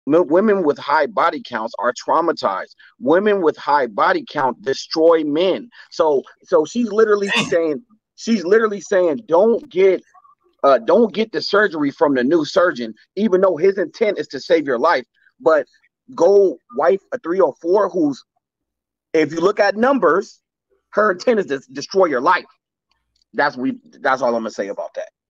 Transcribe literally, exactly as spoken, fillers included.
Women with high body counts are traumatized. Women with high body count destroy men. So so she's literally Damn. saying she's literally saying don't get uh don't get the surgery from the new surgeon, even though his intent is to save your life. But go wife a three oh four who's, if you look at numbers, her intent is to destroy your life. That's we that's all I'm gonna say about that.